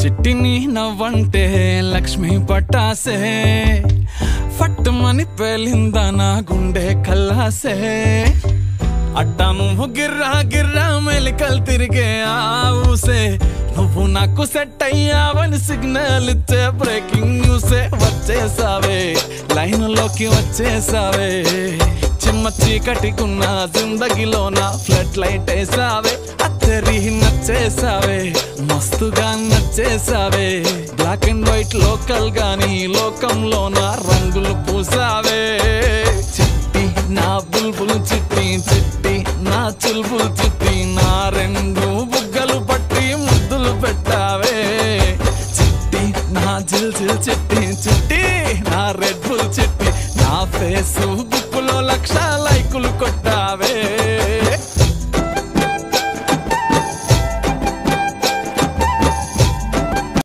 చిట్టిని నవ్వంటే లక్ష్మి పట్టాసే ఫట్టుమని పేలిందా నా గుండె కల్లాసే అట్టా నువ్వు గిర్రా గిర్రా మెలికలు తిరిగే ఆవుసే నువ్వు నాకు సెట్ అయ్యావని సిగ్నల్ ఇచ్చే బ్రేకింగ్ న్యూసే వచ్చేసావే లైన్ లోకి వచ్చేసావే చిమ్మ చీకటికున్న జిందగీలో నా ఫ్లడ్ లైట్ వేసావే అత్తరి నచ్చేసావే మస్తుగా నచ్చేసావే బ్లాక్ అండ్ వైట్ లోకల్ గాని లోకంలో నా రంగులు పూసావే చిట్టి నా బుల్బుల్ చిట్టి చిట్టి నా చుల్బుల్ చిట్టి నా రెండు బుగ్గలు పట్టి ముద్దులు పెట్టావే చిట్టి నా జిల్ జిల్ చిట్టి చిట్టి నా రెడ్ బుల్ చిట్టి నా ఫేస్ బుక్ లో 1,00,000 లైకులు కొట్టి